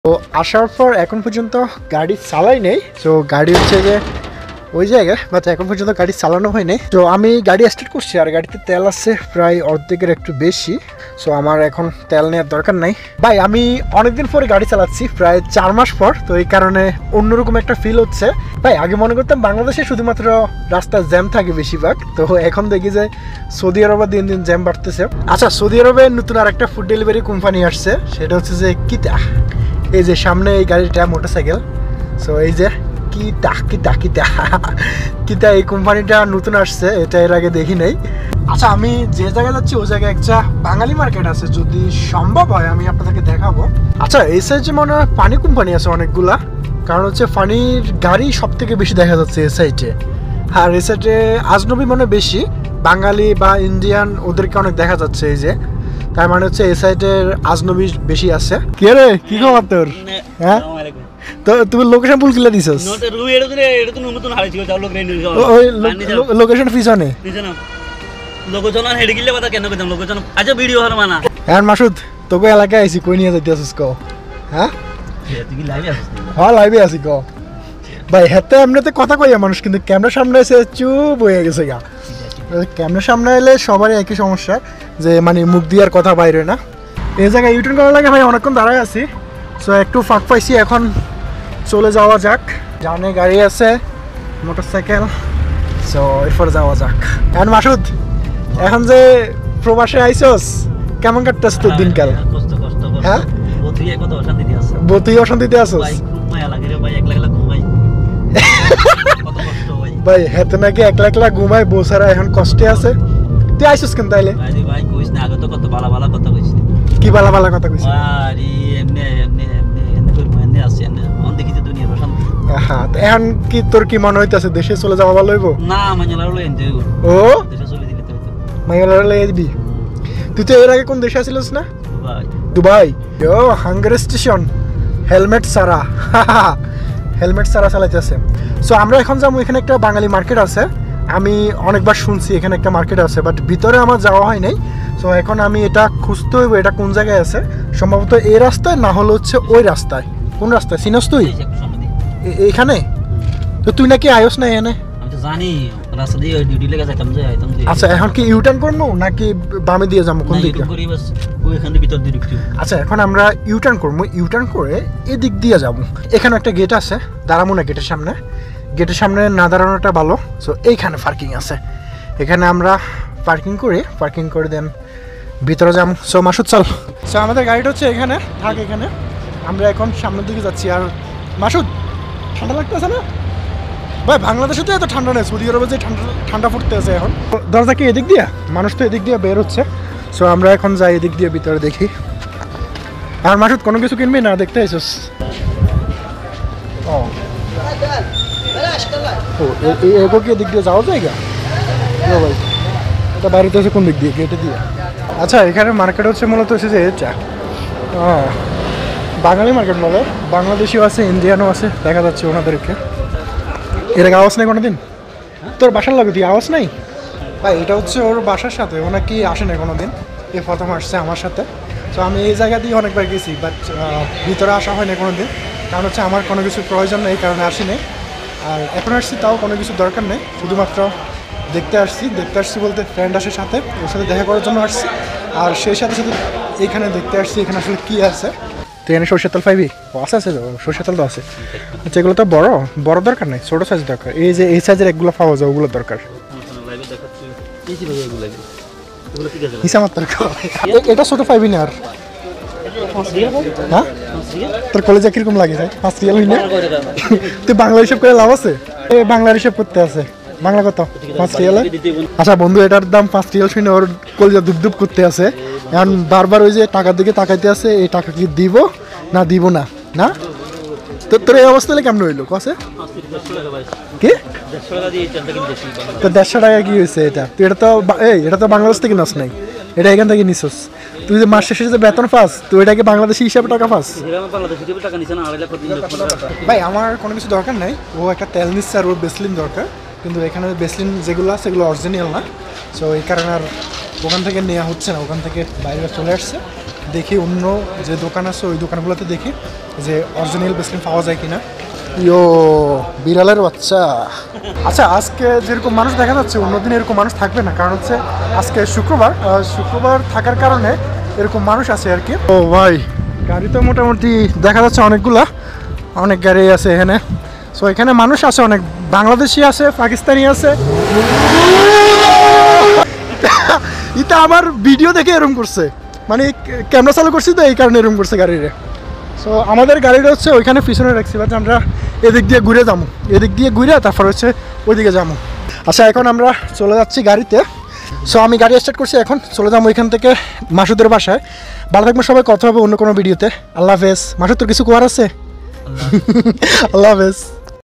তো আসার পর এখন পর্যন্ত গাড়ি চালাই নেই। তো গাড়ি হচ্ছে যে ওই জায়গায়, বাট এখন পর্যন্ত গাড়ি চালানো হয়নি। তো আমি গাড়ি স্টার্ট করছি আর গাড়িতে তেল আছে প্রায় অর্ধেকের একটু বেশি। সো আমার এখন তেল নেওয়ার দরকার নাই। ভাই আমি অনেকদিন পরে গাড়ি চালাচ্ছি, প্রায় 4 মাস পর। তো এই কারণে অন্যরকম একটা ফিল হচ্ছে। ভাই আগে মনে করতাম বাংলাদেশে শুধুমাত্র রাস্তায় জ্যাম থাকে বেশিরভাগ, তো এখন দেখি যে সৌদি আরবে দিন দিন জ্যাম বাড়তেছে। আচ্ছা, সৌদি আরবে নতুন আর একটা ফুড ডেলিভারি কোম্পানি আসছে, সেটা হচ্ছে যে কিতা। এই যে সামনে এই গাড়িটা মোটরসাইকেল। সো এই যে কিতা কিতা কিতা কিতা এই কোম্পানিটা নতুন আসছে, এটা এর আগে দেখি নাই। আচ্ছা, আমি যে জায়গায় যাচ্ছি ওই জায়গায় একটা বাঙালি মার্কেট আছে, যদি সম্ভব হয় আমি আপনাদেরকে দেখাবো। আচ্ছা, এই সাইডে মনে হয় পানি কোম্পানি আছে অনেকগুলা, কারণ হচ্ছে পানির গাড়ি সব থেকে বেশি দেখা যাচ্ছে এই সাইডে। আর এই সাইডে আজনবী মনে বেশি, বাঙালি বা ইন্ডিয়ান ওদেরকে অনেক দেখা যাচ্ছে। এই যে তার মানে হচ্ছে এই সাইডের আজনবী বেশি আছে। কি রে, কি খবর তোর? হ্যাঁ, তো তুমি লোকেশন ভুল কিলা দিছস? ওই লোকেশন পিছনে লোকজন হেডে গিলে কথা কেন কইতাম লোকজন আচ্ছা ভিডিও হর মানা। হ্যাঁ মাসুদ, তোকে এলাকায় আইছি, কই নিয়ে যাইতেছিস ক? হ্যাঁ তুই কি লাইভে আছিস? হ্যাঁ লাইভে আছি ক। ভাই হেতে এমনিতে কথা কইয়া মানুষ, কিন্তু ক্যামেরার সামনে এসে চুপ হয়ে গেছে গা। ক্যামেরার সামনে এলে সবারই একই সমস্যা, যে মানে মুখ দিয়ে আর কথা বাইরে না। এই জায়গায় ইউটার্ন করার লাগে ভাই অনেকক্ষণ দাঁড়ায় আছি। সো একটু ফাঁক পাইছি, এখন চলে যাওয়া যাক। জানে গাড়ি আছে, মোটরসাইকেল। সো এরপর যাওয়া যাক। এখন মাসুদ, এখন যে প্রবাসে আইসস, কেমন কাটতেছ তোর দিনকাল? কষ্ট কষ্ট হ্যাঁ, বতুই কত অশান্তিতে আছে। বতুই অশান্তিতে আছস ভাই? মায়া লাগে রে ভাই, একলা একলা ঘুমাই। কত কষ্ট ভাই। ভাই হেতে নাকি একলা একলা ঘুমায়, বসারা এখন কষ্টে আছে। তুই আইসস কেন তাইলে? ভাই কইস না, আগে তো কত ভালো ভালো কথা কইছিস। কি বালা বালা কথা কইছিস? আরে এমনি এমনি এমনি এমনি কই এমনি আছে এমনি অন দেখি যে দুনিয়ার অশান্তি। হ্যাঁ, এখন কি তোর কি মনে হইতাছে দেশে চলে যাওয়া ভালো হইব? না মাইনালার লই এনজয় কর। ও দেশে চলে দিলে তো মাইয়ালার লয়ে দিবি? তুই তো এর আগে কোন দেশে আছিলিস না? ভাই দুবাই। ও হাঙ্গার স্টেশন, হেলমেট সারা হেলমেট সারা চালাইতেছে। সো আমরা এখন যাবো, এখানে একটা বাঙালি মার্কেট আছে। আমি অনেকবার শুনছি এখানে একটা মার্কেট আছে, বাট ভিতরে আমার যাওয়া হয় নাই। সো এখন আমি এটা খুঁজতে হইব, এটা কোন জায়গায় আছে। সম্ভবত এই রাস্তায়, না হলে হচ্ছে ওই রাস্তায়। কোন রাস্তায় চিনস তুই? এইখানে তো তুই নাকি আয়স না এখানে? আমি তো জানি রাস্তা দিয়ে ডিউটি লেগে যাইতাম যে আইতাম যে। আচ্ছা, এখন কি ইউটার্ন করবো নাকি বামে দিয়ে যাবো, কোন দিকে? করি বাস ওইখান দিয়ে ভিতর দিয়ে ঢুকছি। আচ্ছা, এখন আমরা ইউটার্ন করবো। ইউটার্ন করে এদিক দিয়ে যাব। এখানে একটা গেট আছে, দাঁড়াবো না গেটের সামনে। গেটের সামনে না দাঁড়ানোটা ভালো। সো এইখানে পার্কিং আছে, এখানে আমরা পার্কিং করে দেন ভিতরে যাবো। সো মাসুদ চল। সো আমাদের গাড়িটা হচ্ছে এখানে থাক, এখানে আমরা এখন সামনের দিকে যাচ্ছি। আর মাসুদ, ঠান্ডা লাগতেছে না? ভাই বাংলাদেশে তো এত ঠান্ডা নেই, সৌদি আরবে যে ঠান্ডা পড়তে আছে এখন। দরজা কি এদিক দিয়া? মানুষ তো এদিক দিয়ে বের হচ্ছে। সো আমরা এখন যাই এদিক দিয়ে ভিতরে দেখি। আর মাসুদ, কোনো কিছু কিনবি না? দেখতে আইসস? ও এগো কি এদিক দিয়ে যাওয়া জায়গা? ভাই এটা বাড়িতে আছে কোন দিক দিয়ে? গেটে দিয়ে। আচ্ছা, এখানে মার্কেট হচ্ছে মূলত হচ্ছে যে এটা বাঙালি মার্কেট বলে। বাংলাদেশিও আছে, ইন্ডিয়ানও আছে, দেখা যাচ্ছে ওনাদেরকে। এর আগে আওয়াজ নেই কোনোদিন? তোর বাসার লাগে তুই আওয়াজ নাই? ভাই এটা হচ্ছে ওর বাসার সাথে, ও নাকি আসে না কোনোদিন, এ প্রথম আসছে আমার সাথে। তো আমি এই জায়গা দিয়ে অনেকবার গেছি, বাট ভিতরে আসা হয় না কোনোদিন, কারণ হচ্ছে আমার কোনো কিছুর প্রয়োজন নেই, কারণে আসি নেই। আর এখন আসছি তাও কোনো কিছু দরকার নেই, শুধুমাত্র দেখতে আসছি বলতে ফ্রেন্ড আসে সাথে, ওর সাথে দেখা করার জন্য আসছি। আর সেই সাথে সাথে এইখানে দেখতে আসছি এখানে আসলে কী আছে। তো এখানে সরষের তেল পাইবি? আছে আছে, সরষের তেল তো আছে। আচ্ছা, এগুলো তো বড় দরকার নেই, ছোটো সাইজ দরকার। এই যে এই সাইজের এগুলো পাওয়া যায়, ওগুলো দরকার। এটা ছোটো পাইবি না? আর হ্যাঁ, তোর কলেজে কিরকম লাগে যায়? 5 রিয়াল হই না? তুই বাংলা হিসাব করে লাভ আছে? বাংলার হিসাব করতে আছে। বাংলা কত? 5 রিয়াল। আচ্ছা বন্ধু, এটার দাম 5 রিয়াল শুনে ওর কলেজে দুপ করতে আছে। এখন বারবার ওই যে টাকার দিকে তাকাইতে আছে, এই টাকা কি দিব না দিব না? না তো তোর এই অবস্থা হলে কেমন হইলো কসে? কি তো 150 টাকা কি হয়েছে? এটা তুই এটা তো বাংলাদেশ থেকে নাস নাই, এটা এখান থেকে নিছস। তুই যে মাস শেষে যে বেতন পাস, তুই এটাকে বাংলাদেশি হিসাবে টাকা পাস? ভাই আমার কোনো কিছু দরকার নাই, ও একটা তেল নিচ্ছে আর ওর বেসলিন দরকার, কিন্তু এখানে বেসলিন যেগুলো আছে সেগুলো অরিজিনাল না। সো এই কারণে আর ওখান থেকে নেওয়া হচ্ছে না, ওখান থেকে বাইরে চলে আসছে। দেখি অন্য যে দোকান আছে ওই দোকানগুলোতে দেখি যে অরিজিনাল বেসলিন পাওয়া যায় কিনা। ইয়ো বিড়ালের বাচ্চা। আচ্ছা আজকে যেরকম মানুষ দেখা যাচ্ছে অন্যদিন এরকম মানুষ থাকবে না, কারণ হচ্ছে আজকে শুক্রবার, শুক্রবার থাকার কারণে এরকম মানুষ আছে আর কি। ও ভাই গাড়ি তো মোটামুটি দেখা যাচ্ছে অনেকগুলা, অনেক গাড়ি আছে এখানে। সো এখানে মানুষ আছে অনেক, বাংলাদেশি আছে, পাকিস্তানি আছে। এটা আমার ভিডিও দেখে এরকম করছে, মানে ক্যামেরা চালু করছি তো এই কারণে এরকম করছে গাড়িরে। সো আমাদের গাড়িটা হচ্ছে ওইখানে পিছনে রাখছি, বাট আমরা এদিক দিয়ে ঘুরে যাবো, এদিক দিয়ে ঘুরে তারপর হচ্ছে ওইদিকে যাবো। আচ্ছা এখন আমরা চলে যাচ্ছি গাড়িতে। সো আমি গাড়ি স্টার্ট করছি, এখন চলে যাবো এখান থেকে মাসুদের বাসায়। ভালো থাকবো সবাই, কথা হবে অন্য কোনো ভিডিওতে। আল্লাহ হাফেজ। মাসুদ তোর কিছু কোয়ার আছে? আল্লাহ হাফেজ।